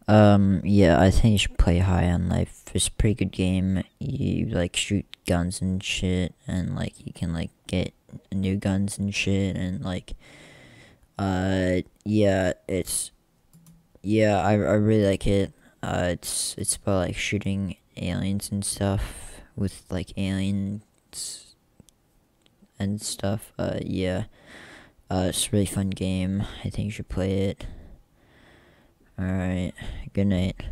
Yeah, I think you should play High on Life. It's a pretty good game. You like shoot guns and shit, and like you can like get new guns and shit, and like yeah, I really like it. It's about like shooting aliens and stuff with like aliens and stuff. Yeah. It's a really fun game. I think you should play it. Alright. Good night.